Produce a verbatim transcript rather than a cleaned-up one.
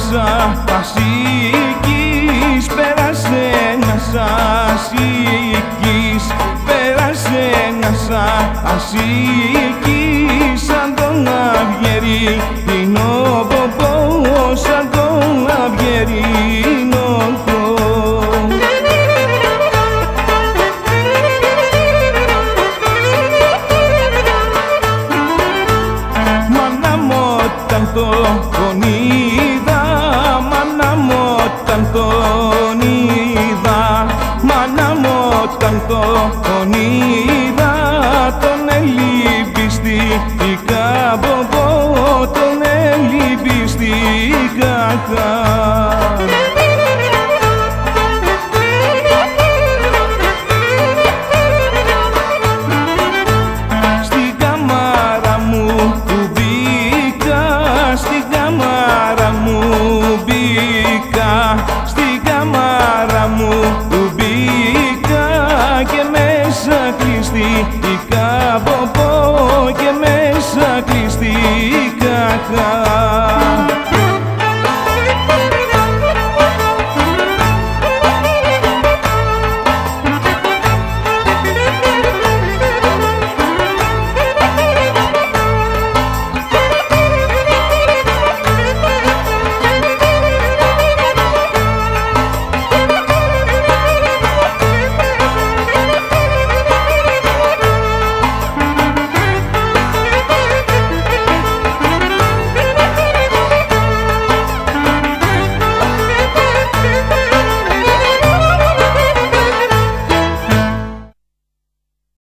ασίκης, πέρασε ένας ασίκης, πέρασε ένας ασίκης, σαν τον Αυγερίνο ποπό, σαν τον Αυγερίνο ποπό. Μάνα μου όταν τον είδα, μάνα μου όταν τον είδα, μάνα μου όταν τον είδα, τον ελιπιστήκα ποπό, τον ελιπιστήκα. Στην κάμαρα μου που μπήκα, στην κάμαρα μου μπήκα, στην κάμαρα μου που μπήκα και μέσα κλειστήκα ποπό, και μέσα κλειστήκα.